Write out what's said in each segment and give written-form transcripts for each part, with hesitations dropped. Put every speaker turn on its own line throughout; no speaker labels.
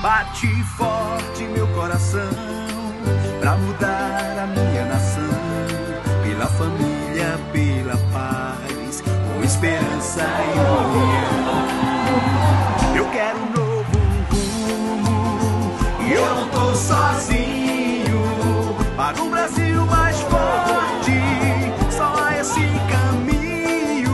Bate forte meu coração pra mudar a minha nação, pela família, pela paz, com esperança e união. Eu quero um novo rumo e eu não tô sozinho. Para um Brasil mais forte, só há esse caminho.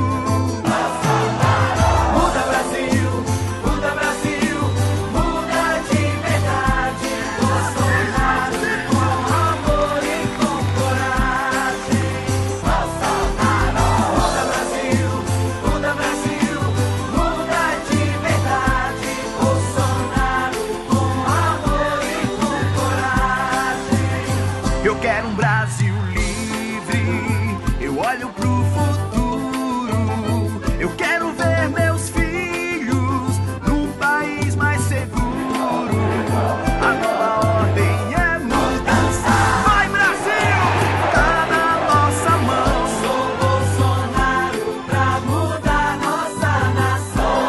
Muda Brasil, muda Brasil, muda de verdade. Bolsonaro com amor e com coragem. Bolsonaro. Muda Brasil, muda Brasil, muda de verdade. Bolsonaro com amor e com coragem. Eu quero um Brasil livre, eu olho pro futuro. Eu quero ver meus filhos num país mais seguro. A nova ordem é mudança. Vai Brasil, tá na nossa mão. Sou Bolsonaro pra mudar nossa nação.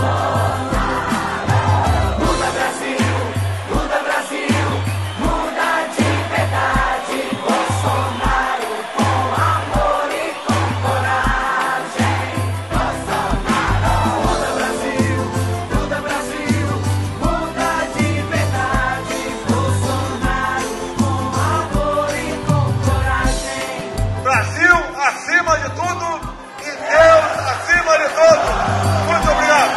Muda Brasil, muda Brasil, muda de verdade. Bolsonaro com amor e com coragem. Bolsonaro. Muda Brasil, muda Brasil, muda de verdade. Bolsonaro com amor e com coragem.
Brasil acima de tudo e Deus acima de todos. Muito obrigado.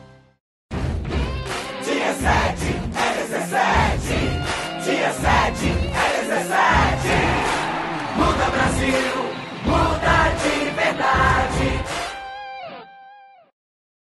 Dia 7 é 17, dia 7